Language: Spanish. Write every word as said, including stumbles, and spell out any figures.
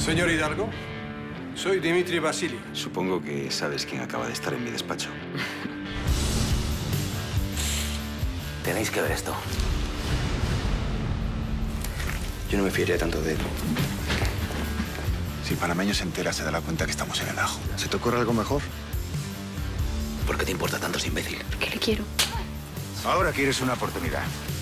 Señor Hidalgo, soy Dimitri Vasiliev. Supongo que sabes quién acaba de estar en mi despacho. Tenéis que ver esto. Yo no me fiaría tanto de él. Si Panameño se entera, se dará cuenta que estamos en el ajo. ¿Se te ocurre algo mejor? ¿Por qué te importa tanto ese imbécil? Que le quiero. Ahora quieres una oportunidad.